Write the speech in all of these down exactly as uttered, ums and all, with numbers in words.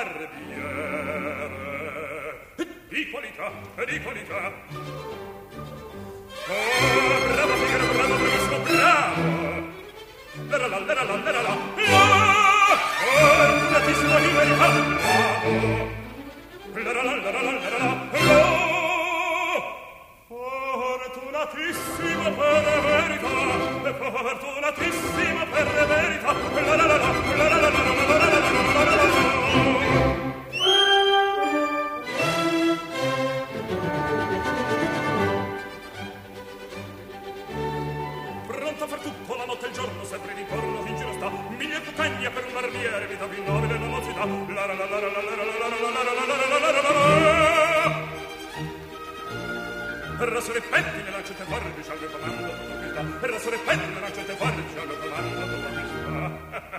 barbiere di qualità, di qualità. Oh, bravo figaro, bravo, bravissimo, bravo. Lera la, lera la, lera la. Oh, fortunatissimo di verità, bravo. Lera la, lera la, lera la. Oh, fortunatissimo per verità, fortunatissimo per verità. Lera la, lera la, lera la, lera la. Pronto a far tutto la notte e il giorno, sempre di corno in giro sta. Mille putagna per un barbiere, vita più nobile non si dà. La la la la la la la la la la la la la la. Rassore pettine, lancette forbici al mio comando, tutto rassore pettine, lancette forbici al mio comando, tutto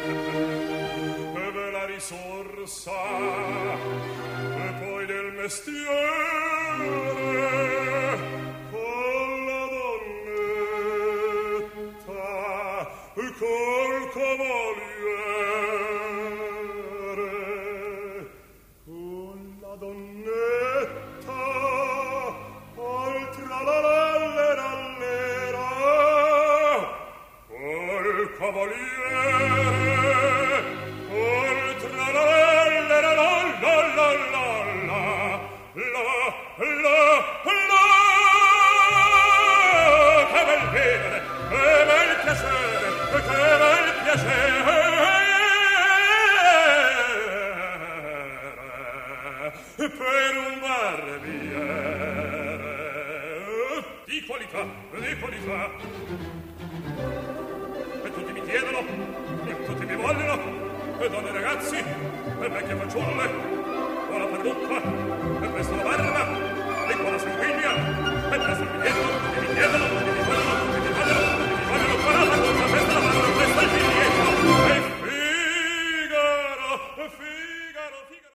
e ve la risorsa e poi del mestiere con la donnetta e col cavaliere con la donnetta oltre la lallera allera col cavaliere oltre la lallera la la la la la la la che bel vedere che bel piacere che bel piacere per un barbiere di qualità, di qualità. E tutti mi chiedono, e tutti mi vogliono, e donne e ragazzi, e vecchie fanciulle, o la parrucca, e presto la barba, e qua la sanguigna, e presto mi chiedono, tutti mi chiedono, tutti mi